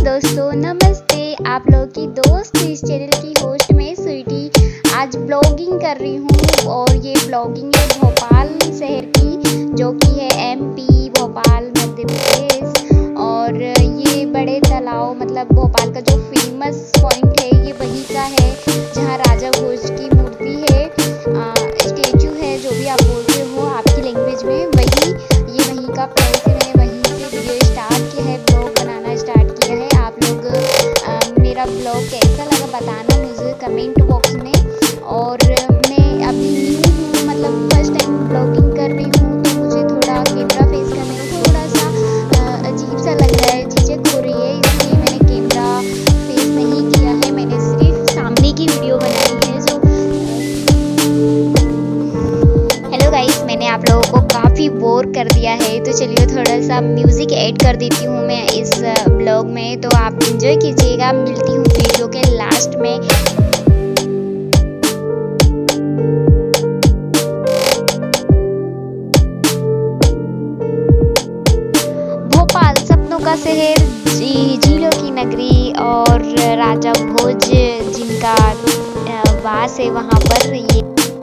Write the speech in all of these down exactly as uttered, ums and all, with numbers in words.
दोस्तों नमस्ते, आप लोग की दोस्त इस चैनल की होस्ट में स्वीटी आज ब्लॉगिंग कर रही हूँ। और ये ब्लॉगिंग है भोपाल शहर की, जो कि है एमपी भोपाल मध्य प्रदेश। और ये बड़े तालाब मतलब भोपाल का जो फेमस पॉइंट है ये वहीं का है, जहाँ राजा भोज की मूर्ति है, स्टेचू है, जो भी आप बोलते हो आपकी लैंग्वेज में, वही ये वहीं का प्लेस है। मैंने वहीं से वीडियो स्टार्ट किया है, ब्लॉग बनाना स्टार्ट किया है। आप लोग आ, मेरा ब्लॉग कैसा लगा बताना मुझे कमेंट बॉक्स में। और मैं अभी न्यू हूँ, मतलब फर्स्ट टाइम ब्लॉगिंग कर रही हूँ, तो मुझे थोड़ा कैमरा फेस करने में थोड़ा सा आ, अजीब सा लग रहा है, झिझक हो रही है, इसलिए मैंने कैमरा फेस नहीं किया है, मैंने सिर्फ सामने की वीडियो बनाई है। जो हेलो गाइस, मैंने आप लोगों को काफ़ी बोर कर दिया है, तो चलिए थोड़ा सा म्यूज़िक ऐड कर देती हूँ मैं इस ब्लॉग में, तो आप एंजॉय कीजिएगा। मिलती हूँ वीडियो के लास्ट में। भोपाल सपनों का शहर, झीलों की नगरी, और राजा भोज जिनका वास है वहाँ पर। ये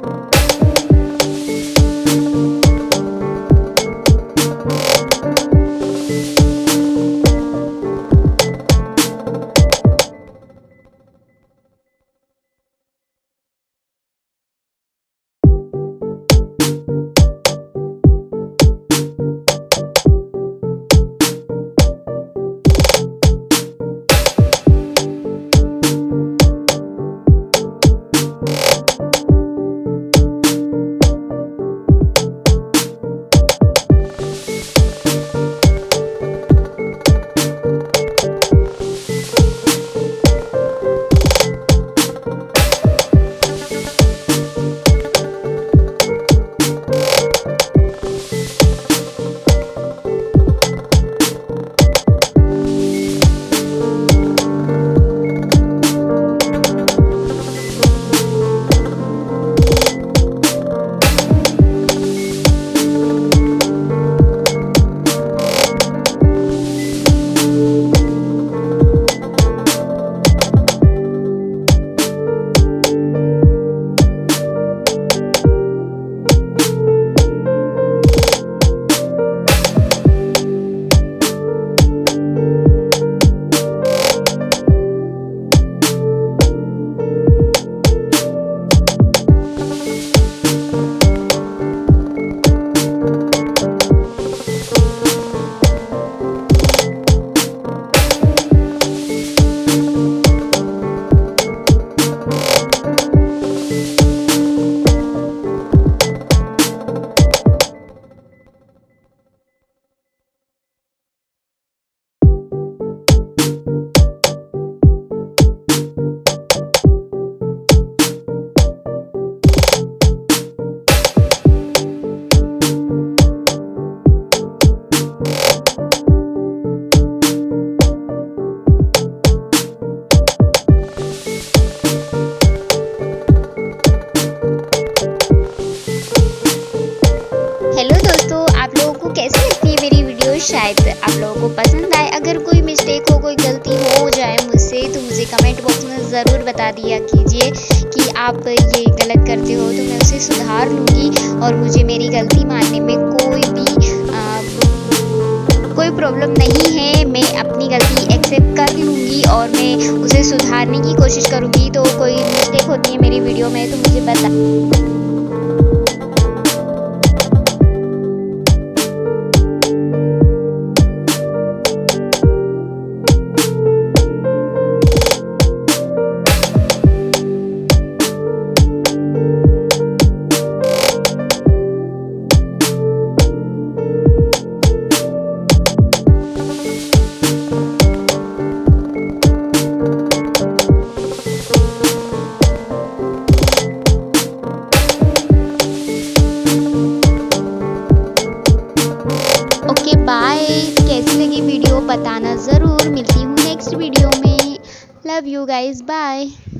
कैसी लगती है मेरी वीडियो, शायद आप लोगों को पसंद आए। अगर कोई मिस्टेक हो, कोई गलती हो जाए मुझसे, तो मुझे कमेंट बॉक्स में ज़रूर बता दिया कीजिए कि आप ये गलत करते हो, तो मैं उसे सुधार लूँगी। और मुझे मेरी गलती मानने में कोई भी आ, कोई प्रॉब्लम नहीं है, मैं अपनी गलती एक्सेप्ट कर लूँगी और मैं उसे सुधारने की कोशिश करूँगी। तो कोई मिस्टेक होती है मेरी वीडियो में तो मुझे बता बाय। कैसी लगी वीडियो बताना ज़रूर। मिलती हूँ नेक्स्ट वीडियो में। Love you guys, bye.